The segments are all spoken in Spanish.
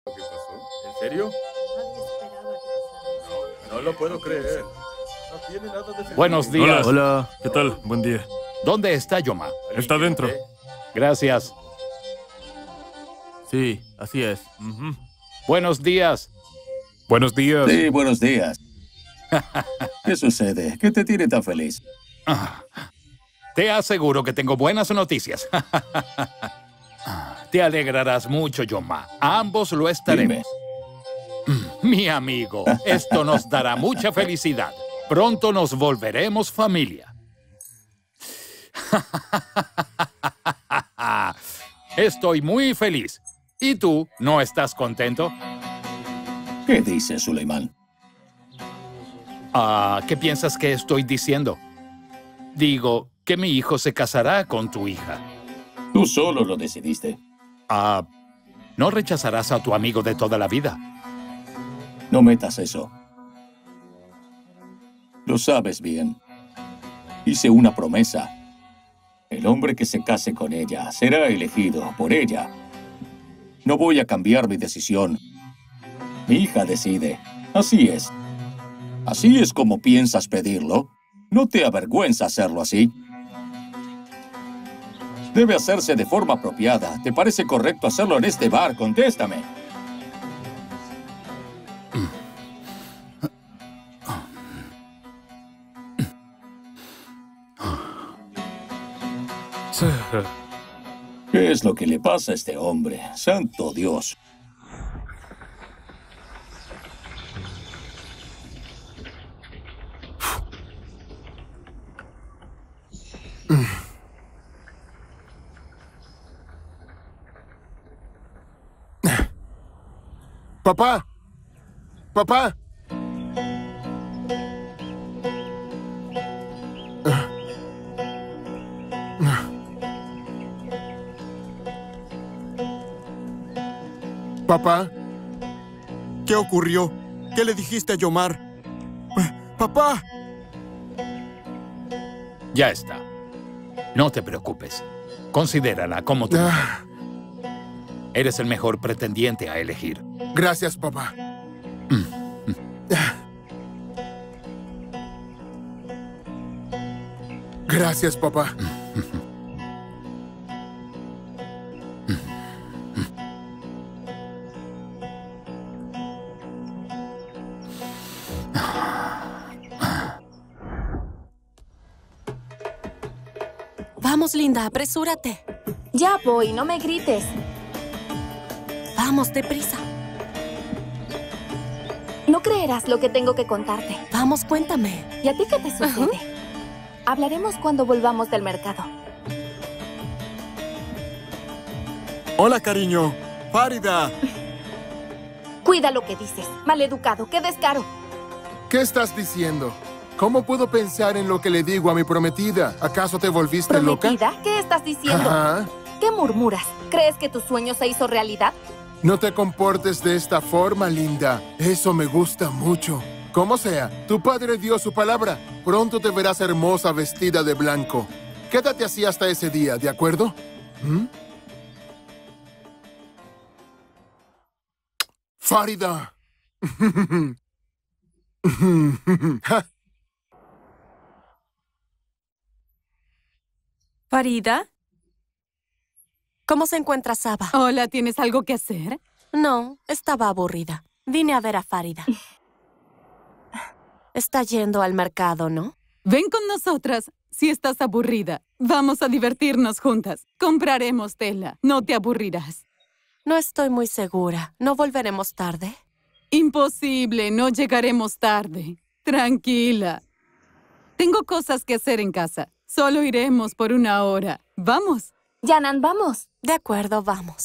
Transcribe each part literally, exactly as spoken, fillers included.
¿Qué pasó? ¿En serio? No, no lo puedo creer. No tiene nada de sentido. Buenos días. Hola. Hola. ¿Qué tal? Buen día. ¿Dónde está Yoma? Está dentro. Gracias. Sí, así es. Ujú. Buenos días. Buenos días. Sí, buenos días. ¿Qué sucede? ¿Qué te tiene tan feliz? Ah, Te aseguro que tengo buenas noticias. Te alegrarás mucho, Yoma. Ambos lo estaremos. Mm, Mi amigo, esto nos dará mucha felicidad. Pronto nos volveremos familia. Estoy muy feliz. ¿Y tú, no estás contento? ¿Qué dice Suleimán? Ah, ¿qué piensas que estoy diciendo? Digo que mi hijo se casará con tu hija. Tú solo lo decidiste. Ah, ¿no rechazarás a tu amigo de toda la vida? No metas eso. Lo sabes bien. Hice una promesa. El hombre que se case con ella será elegido por ella. No voy a cambiar mi decisión. Mi hija decide. Así es. ¿Así es como piensas pedirlo? ¿No te avergüenza hacerlo así? Debe hacerse de forma apropiada. ¿Te parece correcto hacerlo en este bar? Contéstame. ¿Qué es lo que le pasa a este hombre? ¡Santo Dios! ¡Papá! ¡Papá! ¿Papá? ¿Qué ocurrió? ¿Qué le dijiste a Yomar? ¡Papá! Ya está. No te preocupes. Considérala como tu mujer. Ah, Eres el mejor pretendiente a elegir. gracias, papá. Gracias, papá. Vamos, Linda, apresúrate. Ya voy, no me grites. Vamos, deprisa. No creerás lo que tengo que contarte. Vamos, cuéntame. ¿Y a ti qué te sucede? Hablaremos cuando volvamos del mercado. Hola, cariño. Farida. Cuida lo que dices. Maleducado, qué descaro. ¿Qué estás diciendo? ¿Cómo puedo pensar en lo que le digo a mi prometida? ¿Acaso te volviste loca? ¿Prometida? ¿Qué estás diciendo? Ajá. ¿Qué murmuras? ¿Crees que tu sueño se hizo realidad? No te comportes de esta forma, Linda. Eso me gusta mucho. Como sea, tu padre dio su palabra. Pronto te verás hermosa vestida de blanco. Quédate así hasta ese día, ¿de acuerdo? ¿Mm? Farida. ¿Farida? ¿Cómo se encuentra Saba? Hola, ¿tienes algo que hacer? No, estaba aburrida. Vine a ver a Farida. Está yendo al mercado, ¿no? Ven con nosotras. Si estás aburrida, vamos a divertirnos juntas. Compraremos tela. No te aburrirás. No estoy muy segura. ¿No volveremos tarde? Imposible, no llegaremos tarde. Tranquila. Tengo cosas que hacer en casa. Solo iremos por una hora. ¿Vamos? Yanan, vamos. De acuerdo, vamos.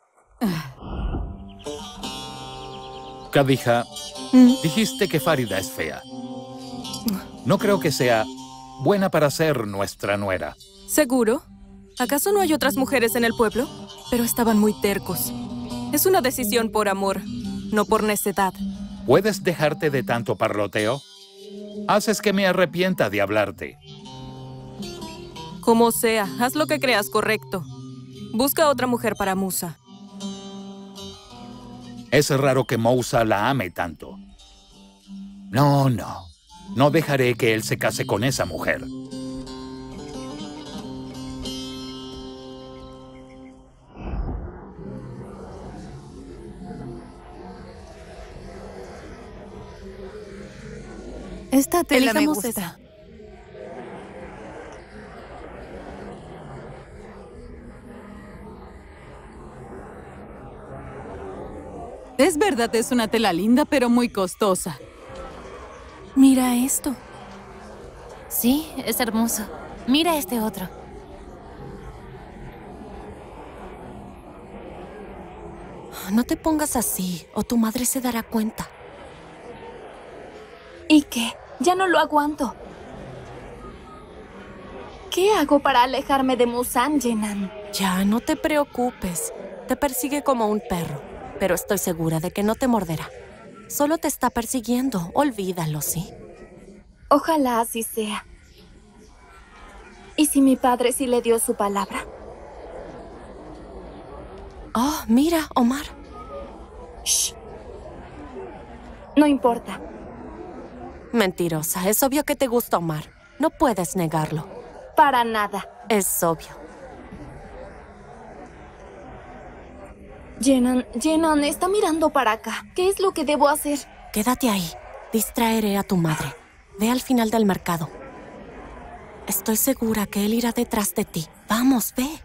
Khadija, dijiste que Farida es fea. No creo que sea buena para ser nuestra nuera. ¿Seguro? ¿Acaso no hay otras mujeres en el pueblo? Pero estaban muy tercos. Es una decisión por amor, no por necedad. ¿Puedes dejarte de tanto parloteo? Haces que me arrepienta de hablarte. Como sea, haz lo que creas correcto. Busca otra mujer para Musa. Es raro que Mousa la ame tanto. No, no. No dejaré que él se case con esa mujer. Esta tela me Elijamos gusta. esa. Es verdad, es una tela linda, pero muy costosa. Mira esto. Sí, es hermoso. Mira este otro. No te pongas así, o tu madre se dará cuenta. ¿Y qué? Ya no lo aguanto. ¿Qué hago para alejarme de Muzan, Yenan? Ya, no te preocupes. Te persigue como un perro, pero estoy segura de que no te morderá. Solo te está persiguiendo. Olvídalo, ¿sí? Ojalá así sea. ¿Y si mi padre sí le dio su palabra? Oh, mira, Omar. Shh. No importa. Mentirosa. Es obvio que te gusta Omar. No puedes negarlo. Para nada. Es obvio. Yenan, Yenan está mirando para acá. ¿Qué es lo que debo hacer? Quédate ahí. Distraeré a tu madre. Ve al final del mercado. Estoy segura que él irá detrás de ti. Vamos, ve.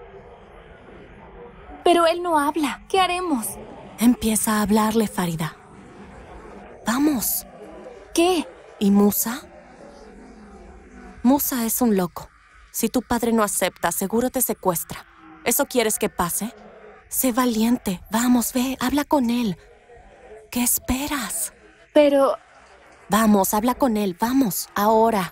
Pero él no habla. ¿Qué haremos? Empieza a hablarle, Farida. Vamos. ¿Qué? ¿Y Musa? Musa es un loco. Si tu padre no acepta, seguro te secuestra. ¿Eso quieres que pase? Sé valiente. Vamos, ve, habla con él. ¿Qué esperas? Pero... Vamos, habla con él. Vamos, ahora.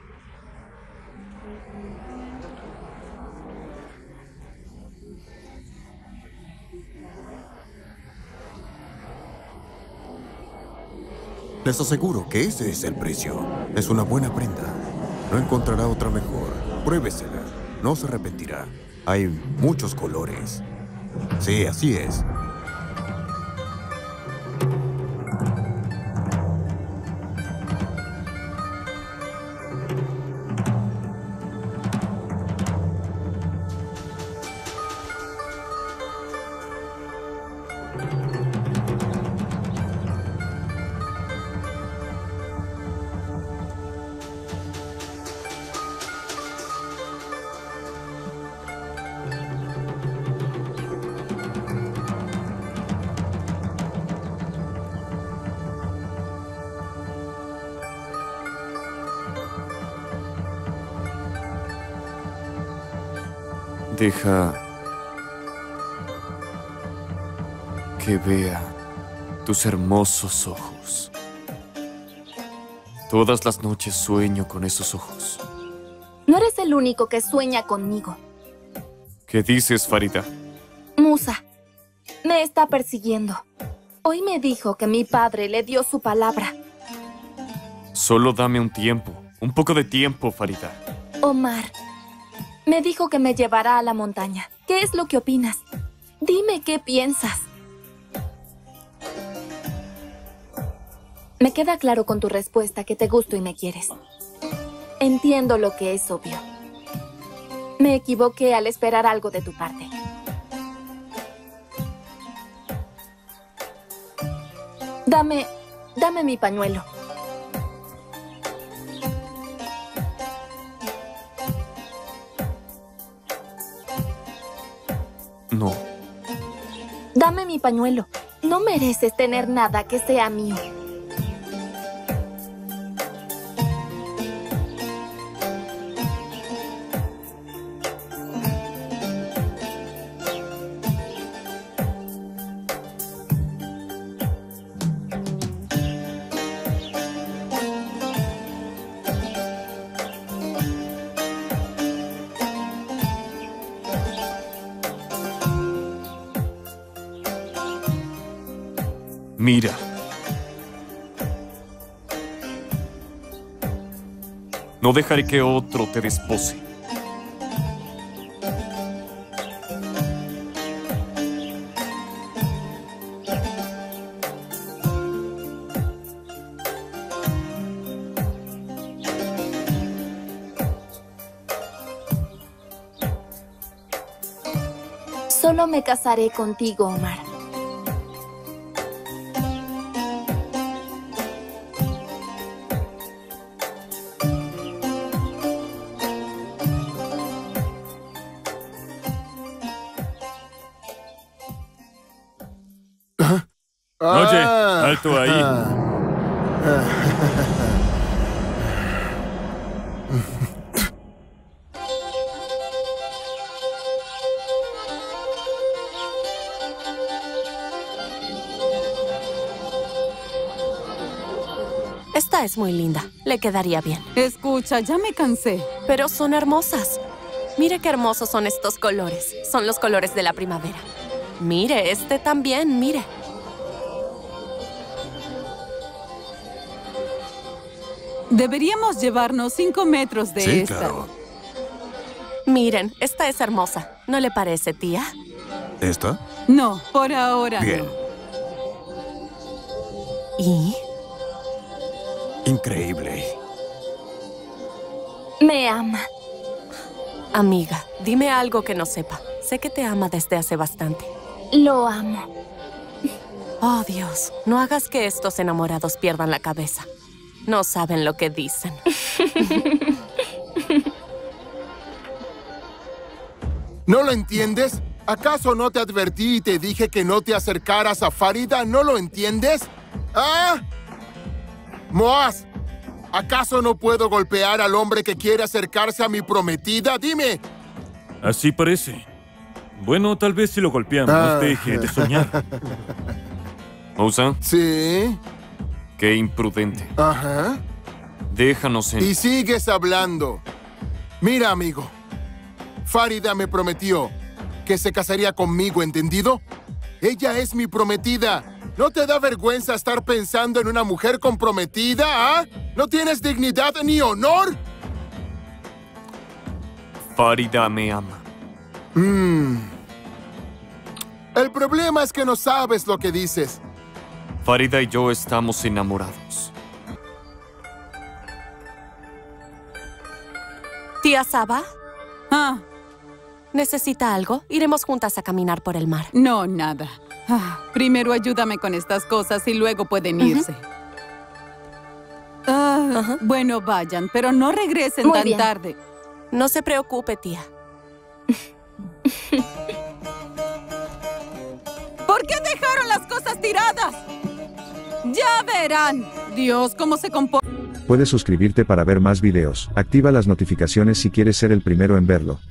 Les aseguro que ese es el precio. Es una buena prenda. No encontrará otra mejor. Pruébesela. No se arrepentirá. Hay muchos colores. Sí, así es. Deja que vea tus hermosos ojos. Todas las noches sueño con esos ojos. No eres el único que sueña conmigo. ¿Qué dices, Farida? Musa, me está persiguiendo. Hoy me dijo que mi padre le dio su palabra. Solo dame un tiempo. Un poco de tiempo, Farida. Omar, me dijo que me llevará a la montaña. ¿Qué es lo que opinas? Dime qué piensas. Me queda claro con tu respuesta que te gusto y me quieres. Entiendo lo que es obvio. Me equivoqué al esperar algo de tu parte. Dame, dame mi pañuelo. No. Dame mi pañuelo. No mereces tener nada que sea mío. Mira. No dejaré que otro te despose. Solo me casaré contigo, Omar. Oye, alto ahí. Esta es muy linda. Le quedaría bien. Escucha, ya me cansé. Pero son hermosas. Mire qué hermosos son estos colores. Son los colores de la primavera. Mire, este también, mire. Deberíamos llevarnos cinco metros de Sí, esta. claro. Miren, esta es hermosa. ¿No le parece, tía? ¿Esta? No, por ahora Bien. no. ¿Y? Increíble. Me ama. Amiga, dime algo que no sepa. Sé que te ama desde hace bastante. Lo amo. Oh, Dios. No hagas que estos enamorados pierdan la cabeza. No saben lo que dicen. ¿No lo entiendes? ¿Acaso no te advertí y te dije que no te acercaras a Farida? ¿No lo entiendes? ¿Ah? Moaz, ¿acaso no puedo golpear al hombre que quiere acercarse a mi prometida? Dime. Así parece. Bueno, tal vez si lo golpeamos, Ah. deje de soñar. Mousa, Sí. qué imprudente. Ajá. Déjanos en... Y sigues hablando. Mira, amigo. Farida me prometió que se casaría conmigo, ¿entendido? Ella es mi prometida. ¿No te da vergüenza estar pensando en una mujer comprometida, ah? ¿No tienes dignidad ni honor? Farida me ama. Mm. El problema es que no sabes lo que dices. Farida y yo estamos enamorados. ¿Tía Saba? Ah, ¿Necesita algo? Iremos juntas a caminar por el mar. no, nada. Ah, primero ayúdame con estas cosas y luego pueden irse. Ah, Ajá. Bueno, vayan, pero no regresen Muy tan bien. tarde. No se preocupe, tía. ¿Por qué dejaron las cosas tiradas? Ya verán. Dios, cómo se comporta. Puedes suscribirte para ver más videos. Activa las notificaciones si quieres ser el primero en verlo.